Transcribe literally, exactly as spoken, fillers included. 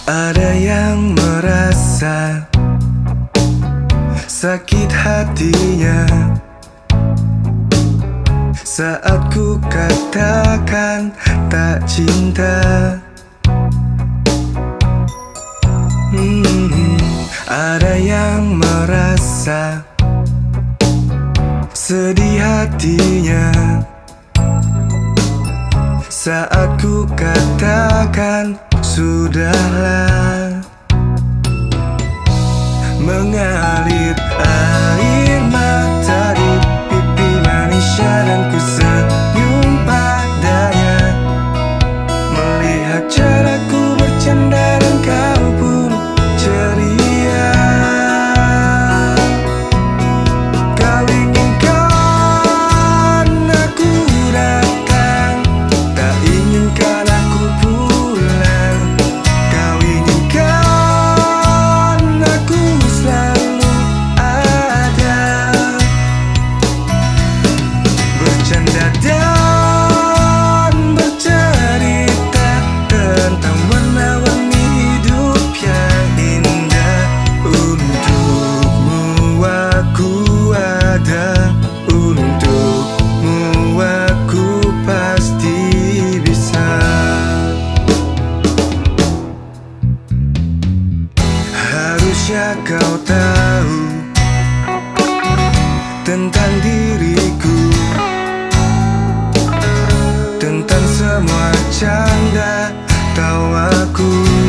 Ada yang merasa sakit hatinya saat ku katakan tak cinta. hmm, Ada yang merasa sedih hatinya saat ku katakan sudahlah. Mengalir air mata di pipi manisnya dan ku senyum padanya, melihat caraku bercanda dan kau pun ceria. Kau inginkan aku datang, tak inginkan aku pulang. Kau inginkan aku selalu ada, bercanda dan bercerita tentang warna-warni hidup yang indah. Untukmu aku ada, untukmu aku pasti bisa. Harusnya kau tahu tentang diriku, tentang semua canda tawaku.